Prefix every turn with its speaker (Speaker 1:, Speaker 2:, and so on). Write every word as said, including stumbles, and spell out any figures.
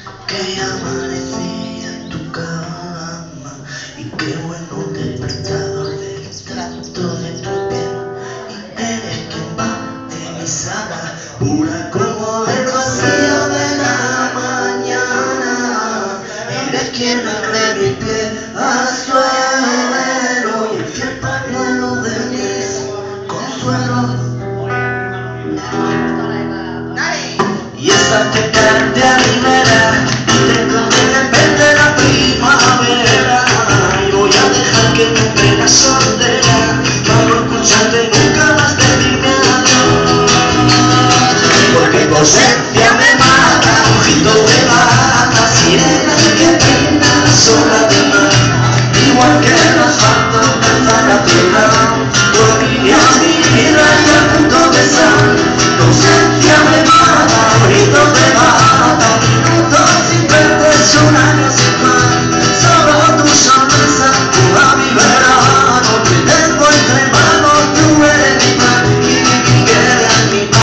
Speaker 1: que ya amanecía en tu cama y qué bueno despertador del trato de tu piel. Y eres quien va de mi sala, pura como el rocío de la mañana. Eres quien me mi piel al suelo y el fiel pañuelo de mis consuelos. Y esa te cambia